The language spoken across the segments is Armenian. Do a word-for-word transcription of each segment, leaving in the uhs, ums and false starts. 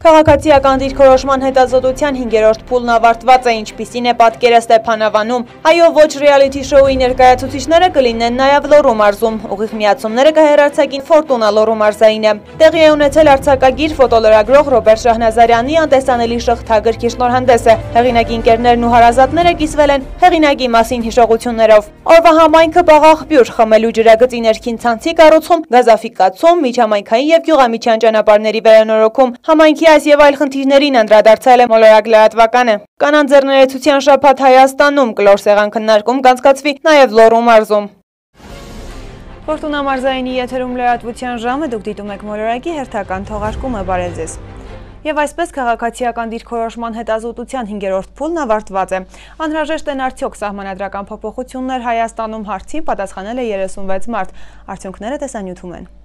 Քաղաքացիական դիրքորոշման հետազոտության հինգերորդ փուլն ավարտված է, ինչպիսին է պատկերը Ստեփանավանում։ Այո ոչ ռեալիթի շոուի ներկայացուցիչները կլինեն նաև Լոռու մարզում։ Ուղիղ միացումները կհեռարձակին Ֆորտունա Լոռու մարզայինը։ Տեղի է ունեցել արձակագիր ֆոտոլրագրող Ռոբերտ Շահնազարյանի անտեսանելի շղթագրքի շնորհանդեսը։ Հեղինակի ընկերներն ու հարազատները կիսվել են հեղինակի մասին հիշողություններով։ Օրվա համայնքը բաղաղբյուր, խմելու ջրագծի ներքին ցանցի կառուցում, գազաֆիկացում, միջհամայնքային եւ գյուղամիջյան ճանապարհների վերանորոգում, համայնքի այս եւ այլ խնդիրներին անդրադարձել է մոլորակ լրատվականը։ Կանանց ձեռներեցության շաբաթ Հայաստանում կլոր սեղան քննարկում կանցկացվի նաև Լոռու մարզում։ Ֆորտունա մարզայինի եթերում լրատվության ժամը, դուք դիտում եք մոլորակի հերթական թողարկումը, բարև ձեզ։ Եվ այսպես քաղաքացիական դիրքորոշման հետազոտության հինգերորդ փուլն ավարտված է։ Անհրաժեշտ են արդյոք սահմանադրական փոփոխություններ Հայաստանում հարցին պատասխանել է երեսունվեց մարդ։ Արդյունքները տեսանյութում են։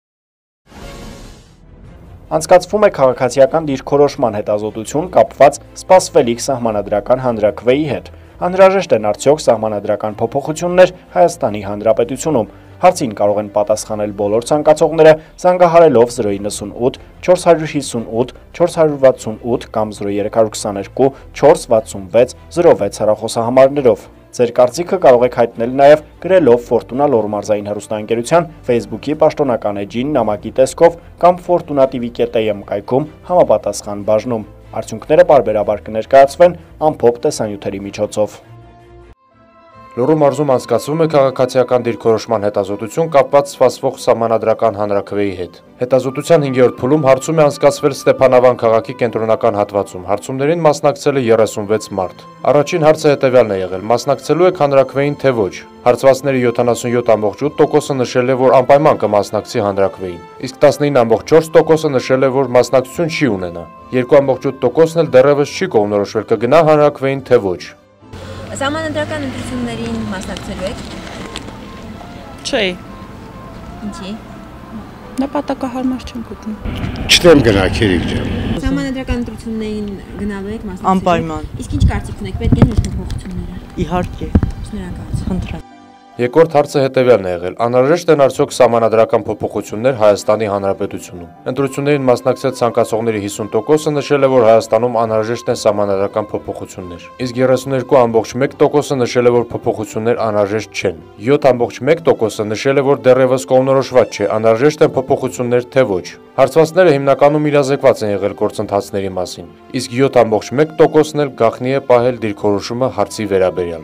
Անցկացվում է քաղաքացիական դիրքորոշման հետազոտություն կապված սպասվելիք սահմանադրական հանրաքվեի հետ։ Անհրաժեշտ են արդյոք սահմանադրական փոփոխություններ Հայաստանի Հանրապետությունում։ Հարցին կարող են պատասխանել բոլոր ցանկացողները զանգահարելով զրո իննսունութ չորս հարյուր հիսունութ չորս հարյուր վաթսունութ կամ զրո երեք հարյուր քսաներկու չորս վաթսունվեց զրո վեց հեռախոսահամարներով։ Ձեր կարծիքը կարող եք հայտնել նաև գրելով Ֆորտունա Լոռու մարզային հեռուստաընկերության Facebook-ի պաշտոնական էջին նամակի տեսքով կամ ֆորտունա տի վի կետ էմ կայքում համապատասխան բաժնում։ Արդյունքները պարբերաբար կներկայացվեն ամփոփ տեսանյութերի միջոցով։ Լոռու մարզում անցկացվում է քաղաքացիական դիրքորոշման հետազոտություն կապված սպասվող սահմանադրական հանրաքվեի հետ։ Հետազոտության հինգերորդ փուլում հարցում է անցկացվել Ստեփանավան քաղաքի կենտրոնական հատվածում։ Հարցումներին մասնակցել է երեսունվեց մարդ։ Առաջին հարցը հետևյալն է եղել. մասնակցելու եք հանրաքվեին թե ոչ։ Հարցվածների յոթանասունյոթ ամբողջ ութ տոկոսը նշել է, որ անպայման կմասնակցի հանրաքվեին, իսկ տասնինը ամբողջ չորս տոկոսը նշել է, որ մասնակցություն չի ունենա։ երկու ամբողջ ութ տոկոսն էլ դեռևս չի կողմնորոշվել կգնա հանրաքվեին թե ոչ։ Սահմանադրական ընտրություններին մասնակցելու եք։ Չէ։ Ինչի։ Նպատակահարմար չեմ գտնում։ Չտեմ գնա քերիկ ջան։ Սահմանադրական ընտրություններին գնալու եք մասնակցելու։ Անպայման։ Իսկ ինչ կարծիք ունեք, պետք են ինչ փոփոխությունները։ Իհարկե։ Շնորհակալություն։ Խնդրեմ։ Երկրորդ հարցը հետևյալն է եղել. անհրաժեշտ են արդյոք սահմանադրական փոփոխություններ Հայաստանի Հանրապետությունում։ Ընտրություններին մասնակցել ցանկացողների հիսուն տոկոսը նշել է, որ Հայաստանում անհրաժեշտ են սահմանադրական փոփոխություններ, իսկ երեսուններկու ամբողջ մեկ տոկոսը նշել է, որ փոփոխություններ անհրաժեշտ չեն։ յոթ ամբողջ մեկ տոկոսը նշել է, որ դեռևս կողմնորոշված չէ, անհրաժեշտ են փոփոխություններ թե ոչ։ Հարցվածները հիմնականում իրազեկված են եղել գործընթացների մասին, իսկ յոթ ամբողջ մեկ տոկոսն էլ գաղտնի է պահել դիրքորոշումը հարցի վերաբերյալ։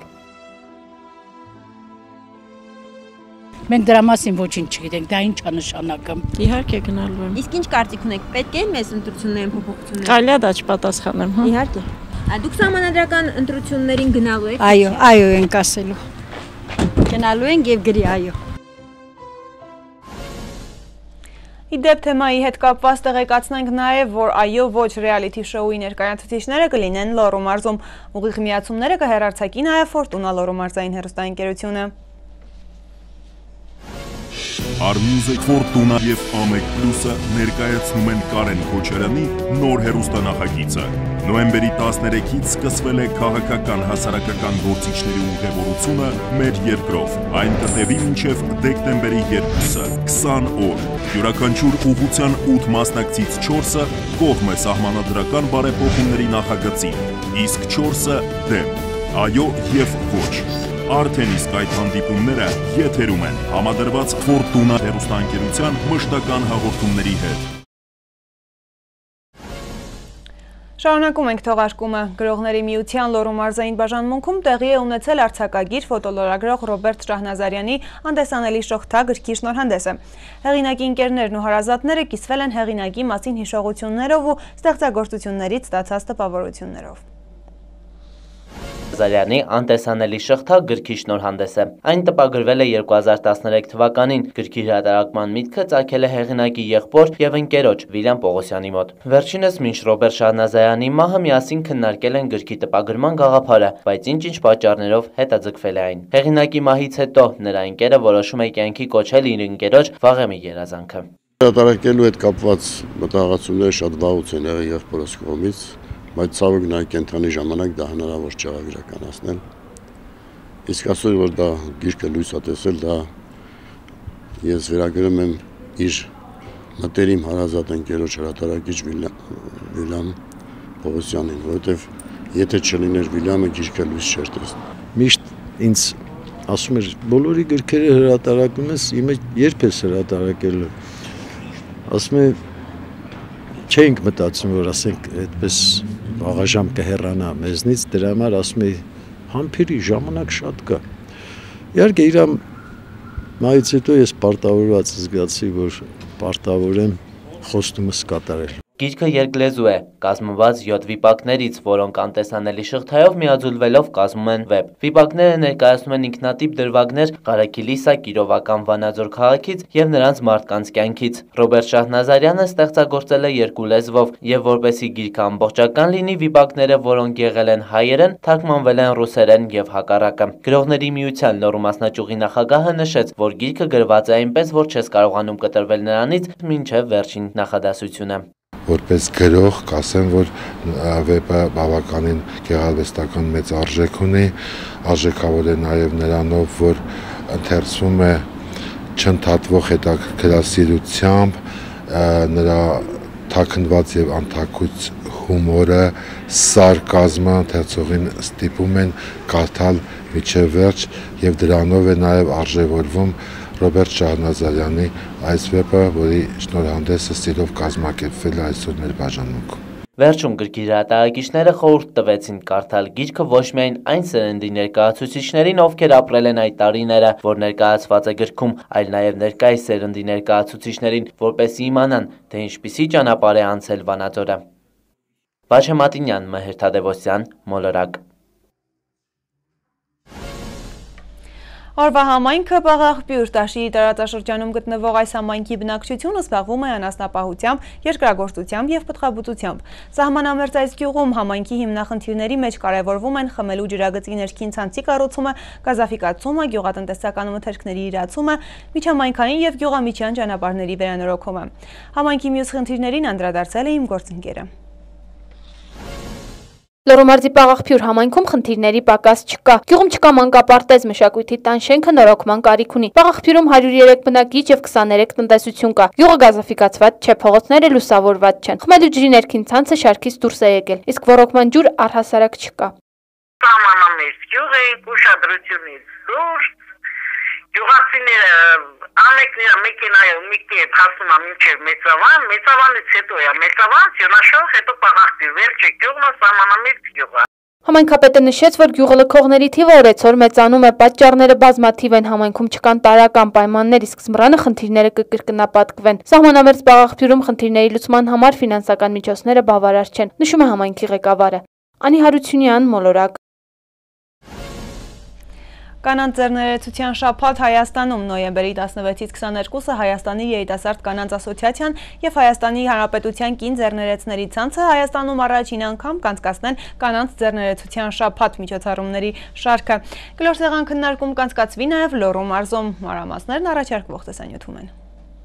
Մենք դրա մասին ոչինչ չգիտենք, դա ինչ է նշանակում։ Իհարկե գնալու եմ։ Իսկ ինչ կարծիք ունեք, պետք է մեծ ընտրություններին փոփոխություններ։ Կարելի է դա չպատասխանեմ, հա։ Իհարկե։ Դուք սահմանադրական ընտրություններին գնալու եք։ Այո, այո ենք ասելու։ Գնալու ենք եւ գրի այո։ Իդեպ թեմայի հետ կապված տեղեկացնենք նաև, որ այո ոչ ռեալիթի շոուի ներկայացուցիչները կլինեն Լոռու մարզում։ Ուղիղ միացումները կհեռարձակի նաև Ֆորտունա Լոռու մարզային հեռուստաընկերությունը։ Արմյուզիկ Ֆորտունա և Ամեկ Պլյուսը ներկայացնում են Կարեն Քոչարյանի նոր հեռուստանախագիծը։ Նոյեմբերի տասներեքից սկսվել է քաղաքական հասարակական գործիչների ուղևորությունը մեր երկրով։ Այն կտևի մինչև դեկտեմբերի երկուսը, քսան օր։ Յուրաքանչյուր ուղղության ութ մասնակցից չորսը կողմ է սահմանադրական բարեփոխումների նախագծին, իսկ չորսը դեմ։ Այո և ոչ։ Արդեն իսկ այդ հանդիպումները եթերում են համադրված Ֆորտունա հեռուստաընկերության մշտական հաղորդումների հետ։ Շարունակում ենք թողարկումը։ Գրողների միության Լոռու մարզային բաժանմունքում տեղի է ունեցել արձակագիր ֆոտոլրագրող Ռոբերտ Շահնազարյանի անտեսանելի շղթա գրքի շնորհանդեսը։ Հեղինակի ընկերներն ու հարազատները կիսվել են հեղինակի մասին հիշողություններով ու ստեղծագործություններից ստացած տպավորություններով։ Զարյանի անտեսանելի շղթա գրքի շնորհանդես է։ Այն տպագրվել է երկու հազար տասներեք թվականին։ Գրքի հրատարակման միտքը ծագել է հեղինակի եղբոր եւ ընկերոջ Վիլյամ Պողոսյանի մոտ։ Վերջինս մինչ Ռոբերտ Շահնազարյանի մահը միասին քննարկել են գրքի տպագրման գաղափարը, բայց ինչ-ինչ պատճառներով հետաձգվել է այն։ Հեղինակի մահից հետո նրա ընկերը որոշում է կյանքի կոչել իր ընկերոջ Վաղեմի երազանքը։ Հրատարակելու հետ կապված մտահղացումները շատ վաղուց են եղել եղբորս կողմից, բայց ցավոք նա կենտրոնի ժամանակ դա հնարավոր չեղավ իրականացնել։ Իսկ ասել որ դա գիրքը լույս է տեսել, դա ես վերագրում եմ իր մտերիմ հարազատ ընկերոջ հրատարակիչ Վիլյամ Պողոսյանին, որովհետև եթե չլիներ Վիլյամը, գիրքը լույս չէր տեսնում։ Միշտ ինձ ասում էր, բոլորի գրքերը հրատարակում ես, իմը երբ ես հրատարակելու։ Ասում է, չէինք մտածում, որ ասենք այդպես աղաժամ կհեռանա մեզնից, դրա համար ասում է, համբերի ժամանակ շատ կա։ Իհարկե իր մայից հետո ես պարտավորված զգացի, որ պարտավոր եմ խոստումս կատարել։ Գիրքը երկլեզու է, կազմված յոթ վիպակներից, որոնք անտեսանելի շղթայով միաձուլվելով կազմում են վեպ։ Վիպակները ներկայացնում են ինքնատիպ դրվագներ Ղարաքիլիսա Կիրովական Վանաձոր քաղաքից և նրանց մարդկանց կյանքից։ Ռոբերտ Շահնազարյանը ստեղծագործել է երկու լեզվով, և որպեսզի գիրքը ամբողջական լինի, վիպակները, որոնք եղել են հայերեն, թարգմանվել են ռուսերեն և հակառակը։ Գրողների միության Լոռու մասնաճյուղի նախագահը նշեց, որ գիրքը գրված է այնպես, որ չես կարողանում կտրվել նրանից մինչև վերջին նախադասությունը։ Որպես գրող կասեմ, որ վեպը բավականին գեղարվեստական մեծ արժեք ունի, արժեքավոր է նաև նրանով, որ ընթերցվում է չընդհատվող հետաքրքրասիրությամբ, նրա թաքնված և անթաքույց հումորը, սարկազմը ընթերցողին ստիպում են կարդալ մինչև վերջ և դրանով է նաև արժևորվում Ռոբերտ Շահնազարյանի այս վեպը, որի շնորհանդեսը սիրով կազմակերպվել է այսօր մեր բաժանմունքում։ Վերջում գրքի հրատարակիչները խորհուրդ տվեցին կարդալ գիրքը ոչ միայն այն սերնդի ներկայացուցիչներին, ովքեր ապրել են այդ տարիները, որ ներկայացված է գրքում, այլ նաև ներկայիս սերնդի ներկայացուցիչներին, որպեսզի իմանան, թե ինչպիսի ճանապարհ է անցել Վանաձորը։ Վաչե Մատինյան, Մհեր Թադևոսյան, Մոլորակ։ Օրվա համայնքը Բաղաղբյուր Տաշիի տարածաշրջանում գտնվող այս համայնքի բնակչությունը զբաղվում է անասնապահությամբ, երկրագործությամբ և պտղաբուծությամբ։ Սահմանամերձ այս գյուղում համայնքի հիմնախնդիրների մեջ կարևորվում են խմելու ջրագծի ներքին ցանցի կառուցումը, գազաֆիկացումը, գյուղատնտեսական մթերքների իրացումը, միջհամայնքային և գյուղամիջյան ճանապարհների վերանորոգումը։ Համայնքի մյուս խնդիրներին անդրադարձել է իմ գործընկերը։ Լոռու մարզի Բաղաղբյուր համայնքում խնդիրների պակաս չկա։ Գյուղում չկա մանկապարտեզ, մշակույթի տան շենքը նորոգման կարիք ունի։ Բաղաղբյուրում հարյուր երեք բնակիչ և քսաներեք տնտեսություն կա։ Գյուղը գազաֆիկացված չէ, փողոցները լուսավորված չեն։ Խմելու ջրի ներքին ցանցը շարքից դուրս է եկել, իսկ ոռոգման ջուր առհասարակ չկա։ Սահմանամերձ գյուղ է, ուշադրությունից դուրս, գյուղացիները ամեկները մեքենայով մի կերպ հասնում է մինչև Մեծավան, Մեծավանից հետո է Մեծավան, Սյունաշող, հետո Բաղաղբյուր, վերջը գյուղն է սահմանամերձ գյուղ է։ Համայնքապետը նշեց, որ գյուղը լքողների թիվը օրեցօր մեծանում է, պատճառները բազմաթիվ են, համայնքում չկան տարրական պայմաններ, իսկ ձմռանը խնդիրները կկրկնապատկվեն։ Սահմանամերձ Բաղաղբյուրում խնդիրների լուծման համար ֆինանսական միջոցները բավարար չեն, նշում է համայնքի ղեկավարը։ Անի Հարությունյան, Մոլորակ։ Կանանց ձեռներեցության շաբաթ Հայաստանում նոյեմբերի տասնվեցից քսաներկուսը Հայաստանի երիտասարդ կանանց ասոցիացիան և Հայաստանի Հանրապետության կին ձեռներեցների ցանցը Հայաստանում առաջին անգամ կանցկացնեն կանանց ձեռներեցության շաբաթ միջոցառումների շարքը։ Գլորսեղան քննարկում կանցկացվի նաև Լոռու մարզում։ Մանրամասներն առաջարկվող տեսանյութում են։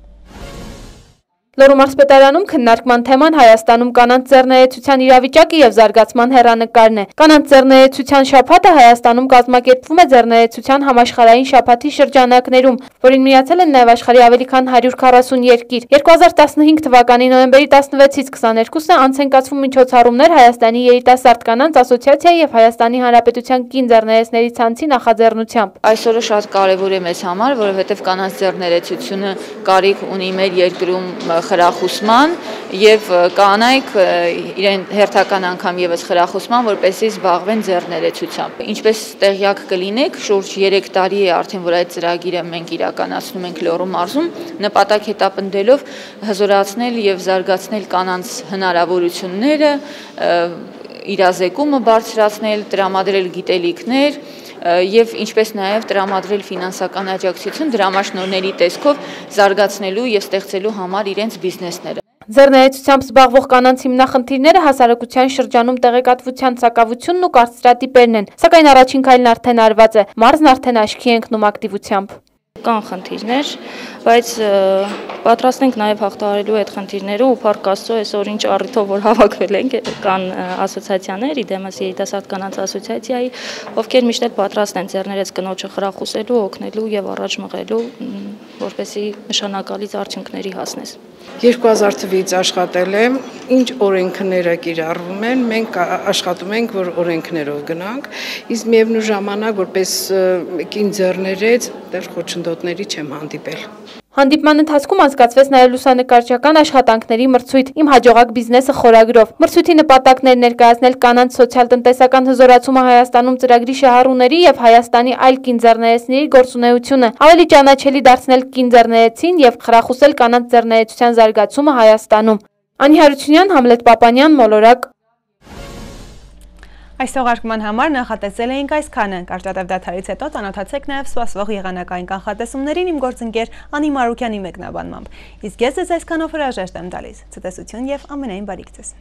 Լոռու մարզպետարանում քննարկման թեման Հայաստանում կանանց ձեռներեցության իրավիճակը և զարգացման հեռանկարն է։ Կանանց ձեռներեցության շաբաթը Հայաստանում կազմակերպվում է ձեռներեցության համաշխարհային շաբաթի շրջանակներում, որին միացել են նաև աշխարհի ավելի քան հարյուր քառասուն երկիր։ երկու հազար տասնհինգ թվականի նոյեմբերի տասնվեցից քսաներկուսը անց են կացվում միջոցառումներ Հայաստանի երիտասարդ կանանց ասոցիացիայի և Հայաստանի Հանրապետության կին ձեռներեցների ցանցի նախաձեռնությամբ։ Այսօրը շատ կարևոր է մեզ համար, որովհետև կանանց ձեռներեցությունը կարիք ունի մեր երկրում խրախուսման և կանայք իրեն հերթական անգամ եւս խրախուսման, որպեսզի զբաղվեն ձեռներեցությամբ։ Ինչպես տեղյակ կլինեք, շուրջ երեք տարի է արդեն, որ այդ ծրագիրը մենք իրականացնում ենք Լոռու մարզում, նպատակ հետապնդելով հզորացնել եւ զարգացնել կանանց հնարավորությունները, իրազեկումը բարձրացնել, տրամադրել գիտելիքներ և ինչպես նաև տրամադրել ֆինանսական աջակցություն դրամաշնորհների տեսքով զարգացնելու և ստեղծելու համար իրենց բիզնեսները։ Ձեռներեցությամբ զբաղվող կանանց հիմնախնդիրները հասարակության շրջանում տեղեկատվության ցակավությունն ու կարծրատիպերն են, սակայն առաջին քայլն արդեն արված է, մարզն արդեն աչքի է ընկնում ակտիվությամբ։ Կան խնդիրներ, բայց պատրաստ ենք նաև հաղթահարելու այդ խնդիրները ու փառք Աստծո այսօր ինչ առիթով որ հավաքվել ենք, կան ասոցիացիաներ, իդեմս երիտասարդ կանանց ասոցիացիայի, ովքեր միշտ էլ պատրաստ են ձեռներեց կնոջը խրախուսելու, օգնելու եւ առաջ մղելու որպեսզի նշանակալից արդյունքների հասնես։ երկու հազար թվականից աշխատել եմ, ինչ օրենքները կիրառվում են, մենք աշխատում ենք, որ օրենքներով գնանք, իսկ միևնույն ժամանակ որպես կին ձեռներեց դեռ խոչընդոտների չեմ հանդիպել։ Հանդիպման ընթացքում անցկացվեց նաև լուսանկարչական աշխատանքների մրցույթ «Իմ հաջողակ բիզնեսը» խորագրով։ Մրցույթի նպատակն էր ներկայացնել կանանց սոցիալ-տնտեսական հզորացումը Հայաստանում ծրագրի շահառուների եւ Հայաստանի այլ կինձեռներեցների գործունեությունը, ավելի ճանաչելի դարձնել կինձեռներեցին եւ խրախուսել կանանց ձեռներեցության զարգացումը Հայաստանում։ Անի Հարությունյան, Համլետ Պապանյան, Մոլորակ։ Այս թողարկման համար նախատեսել էինք այսքանը։ Կարճատև դադարից հետո ծանոթացեք նաև սպասվող եղանակային կանխատեսումներին իմ գործընկեր Անի Մարուկյանի մեկնաբանմամբ։ Իսկ ես ձեզ այսքանով հրաժեշտ եմ տալիս։ Ցտեսություն եւ ամենայն բարիք ձեզ։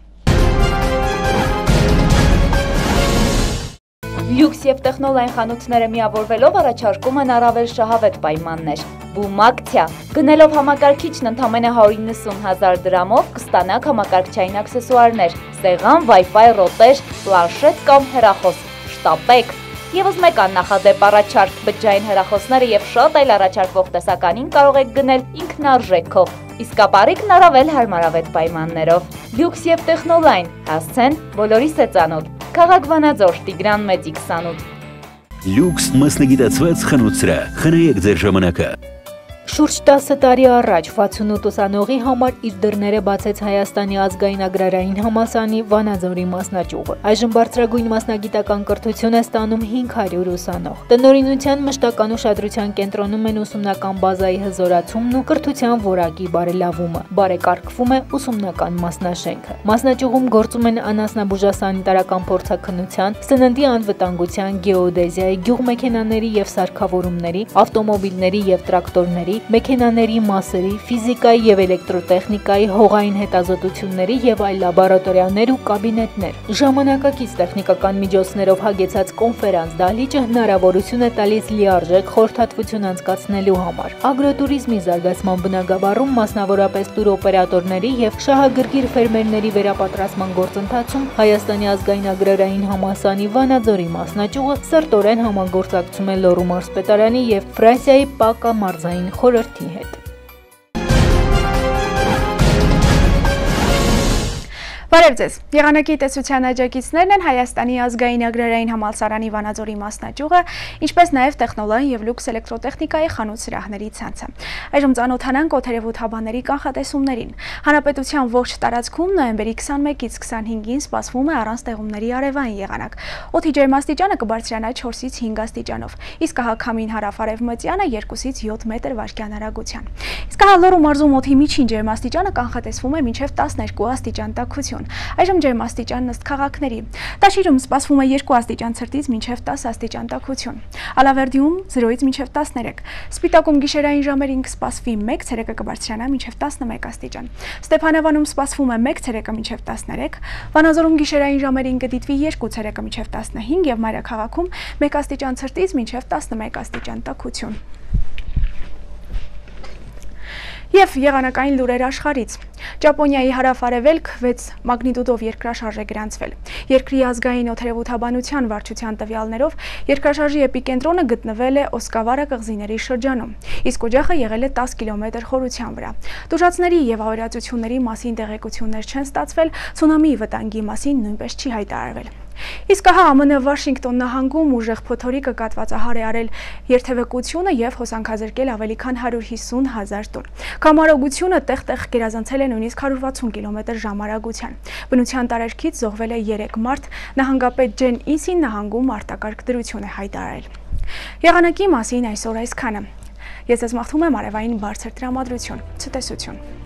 Լյուքս և տեխնոլային խանութները միավորվելով առաջարկում են առավել շահավետ պայմաններ։ Բում ակցիա։ Գնելով համակարգիչն ընդամենը հարյուր իննսուն հազար դրամով կստանաք համակարգչային աքսեսուարներ, սեղան, Wi-Fi ռոտեր, պլանշետ կամ հեռախոս։ Շտապեք։ Եվս մեկ աննախադեպ առաջարկ բջջային հեռախոսները եւ շատ այլ առաջարկվող տեսականին կարող եք գնել ինքնարժեքով։ Իսկ ապարիկն առավել հարմարավետ պայմաններով։ Լյուքս և տեխնոլայն հասցեն բոլորիս է ծանոթ։ Քաղաք Վանաձոր, Տիգրան Մեծի քսանութ։ Լյուքս մասնագիտացված խանութսրա, խնայեք ձեր ժամանակը։ Շուրջ տասը տարի առաջ վաթսունութ ուսանողի համար իր դռները բացեց Հայաստանի ազգային agrարային համալսարանի Վանաձորի մասնաճյուղը։ Այժմ բարձրագույն մասնագիտական կրթություն է ստանում հինգ հարյուր ուսանող։ Տնօրինության մշտական ուշադրության կենտրոնում են ուսումնական բազայի հզորացումն ու կրթության որակի բարելավումը։ Բարեկարգվում է ուսումնական մասնաշենքը։ Մասնաճյուղում գործում են անասնաբուժասանիտարական փորձաքննության, սննդի անվտանգության, գեոդեզիայի, գյուղմեքենաների եւ սարքավորումների, ավտոմոբիլների եւ տրակտորների, մեքենաների մասերի, ֆիզիկայի եւ էլեկտրոտեխնիկայի, հողային հետազոտությունների եւ այլ լաբորատորիաներ ու կաբինետներ։ Ժամանակակից տեխնիկական միջոցներով հագեցած կոնֆերանս դահլիճը հնարավորություն է տալիս լիարժեք խորհրդատվություն անցկացնելու համար։ Ագրոտուրիզմի զարգացման բնագավառում մասնավորապես տուրօպերատորների եւ շահագրգիռ ֆերմերների վերապատրաստման գործընթացում Հայաստանի ազգային agrարային համալսարանի Վանաձորի մասնաճյուղը սերտորեն համագործակցում է Լոռու մարզպետարանի եւ Ֆրանսիայի Պակա մարզային խորհրդի հետ։ Բարև ձեզ, եղանակի տեսության աջակիցներն են Հայաստանի ազգային agrարային համալսարանի Վանաձորի մասնաճյուղը, ինչպես նաև տեխնոլային և լյուքս էլեկտրոտեխնիկայի խանութ սրահների ցանցը։ Այժմ ծանոթանանք օդերևութաբանների կանխատեսումներին։ Հանրապետության ողջ տարածքում նոյեմբերի քսանմեկից քսանհինգին սպասվում է առանց տեղումների արևային եղանակ։ Օդի ջերմաստիճանը կբարձրանա չորսից հինգ աստիճանով, իսկ հակամին հարավ-արևմտյանը երկուսից յոթ մետր վարկյան արագության։ Իսկ Լոռու մարզում օդի միջին ջերմաստիճանը կանխատեսվում է մինչև տասներկու աստիճան տաքություն։ Այժմ ջերմաստիճանն ըստ քաղաքների։ Տաշիրում սպասվում է երկու աստիճան ցրտից մինչև տասը աստիճան տաքություն։ Ալավերդիում զրոյից մինչև տասներեք։ Սպիտակում գիշերային ժամերին կսպասվի մեկ, ցերեկը կբարձրանա մինչև տասնմեկ աստիճան։ Ստեփանավանում սպասվում է մեկ, ցերեկը մինչև տասներեք։ Վանաձորում գիշերային ժամերին կդիտվի երկու, ցերեկը մինչև տասնհինգ եւ մայրաքաղաքում մեկ աստիճան ցրտից մինչև տասնմեկ աստիճան տաքություն։ Եվ եղանակային լուրեր աշխարհից։ Ճապոնիայի հարավ-արևելք վեց մագնիտուդով երկրաշարժ է գրանցվել։ Երկրի ազգային օդերևութաբանության վարչության տվյալներով երկրաշարժի էպիկենտրոնը գտնվել է Օսկավարա կղզիների շրջանում, իսկ օջախը եղել է տասը կիլոմետր խորության վրա։ Տուժածների եւ ավերածությունների մասին տեղեկություններ չեն ստացվել, ցունամիի վտանգի մասին նույնպես չի հայտարարվել։ Իսկ ահա ԱՄՆ Վաշինգտոն նահանգում ուժեղ փոթորիկը կատվածահար է արել երթևեկությունը եւ հոսանքազրկել ավելի քան հարյուր հիսուն հազար տոն։ Կամարոգությունը տեղ-տեղ գերազանցել է նույնիսկ հարյուր վաթսուն կիլոմետր ժամարագության։ Բնության տարերքից զոհվել է երեք մարդ, նահանգապետ Ջեն Իսին նահանգում արտակարգ դրություն է հայտարարել։ Եղանակի մասին այսօր այսքանը։ Ես ձեզ մաղթում եմ արևային բարձր տրամադրություն։ Ցտեսություն։